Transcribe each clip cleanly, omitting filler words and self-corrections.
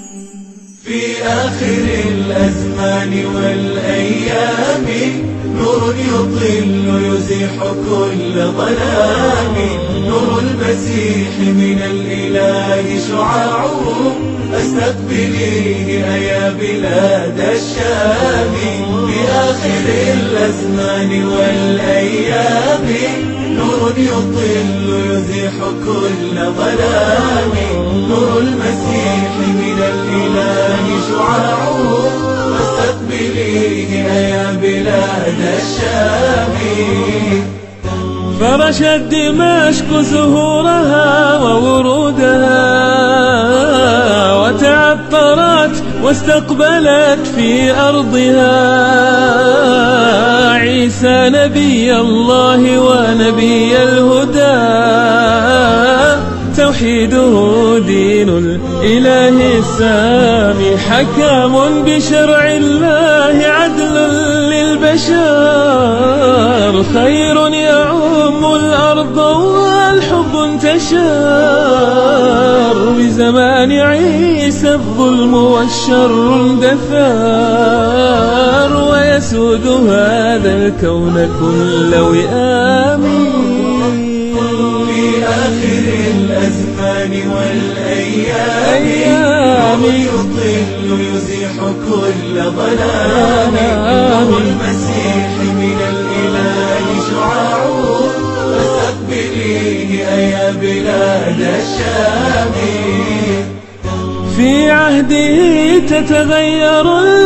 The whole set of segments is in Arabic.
في آخر الأزمان والأيام نور يطل يزيح كل ظلام، نور المسيح من الإله شعاعه، أستقبليه أيا بلاد الشام. في آخر الأزمان والأيام نور يطل يزيح كل ظلام، نور المسيح من الإله شعاعه، فاستقبليه يا بلاد الشام. فرشت دمشق زهورها وورودها، وتعطرت واستقبلت في أرضها عيسى نبي الله ونبي الهدى، توحيده دين الإله السامي، حكام بشرع الله عدل للبشر، خير يعم الأرض والحب انتشر، بزمان عيسى الظلم والشر اندثر، ويسود هذا الكون كل وئام. في آخر الأزمان والأيام نور يطل يزيح كل ظلام، نور المسيح من الإله شعاعه، فاستقبليه يا بلاد الشام. في عهده تتغير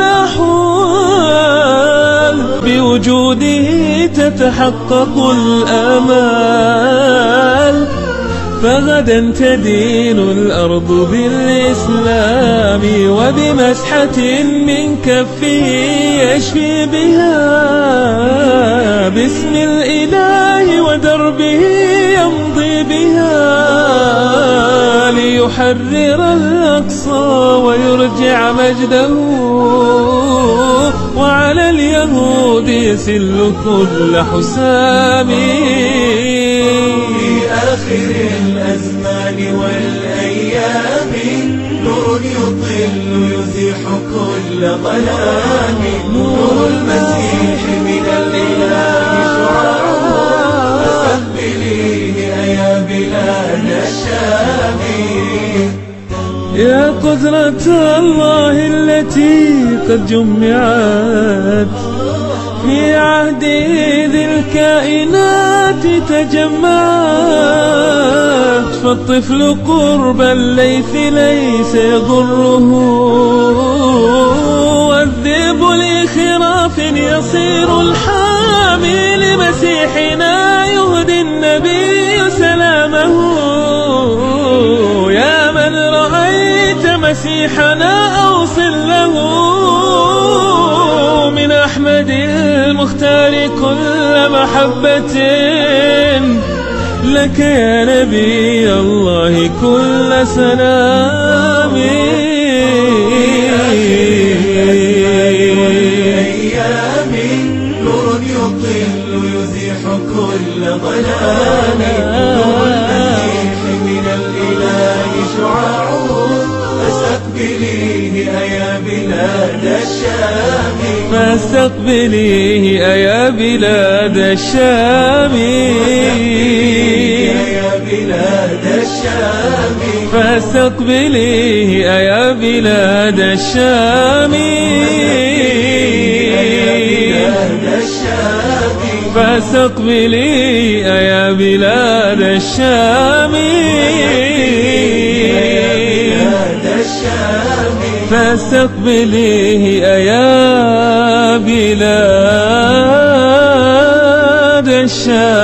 الأحوال، بوجوده تتحقق الآمال، فغدا تدين الأرض بالإسلام، وبمسحة من كفه يشفي بها، باسم الإله ودربه يمضي بها، ليحرر الأقصى ويرجع مجده، وعلى اليهود يسل كل حسام. في آخر الأزمان والأيام نور يطل يزيح كل ظلام، نور المسيح من الإله شعاعه، فاستقبليه يا بلاد الشام. يا قدرة الله التي قد جمعت في عهد ذي الكائنات تجمعت، فالطفل قرب الليث ليس يضره، والذئب لخراف يصير الحامي، لمسيحنا يهدي النبي سلامه. يا من رأيت مسيحنا أوصل له، من أحمد المختار كل محبة، لك يا نبي الله كل سلام. أيام نور يطل يزيح كل ظلام، نور المسيح من الإله شعاعه، فاستقبليه يا بلاد الشام. فاستقبليه يا بلاد الشام، يا بلاد الشام. فاستقبليه يا بلاد الشام، فاستقبليه يا بلاد الشام، فاستقبليه يا بلاد الشام.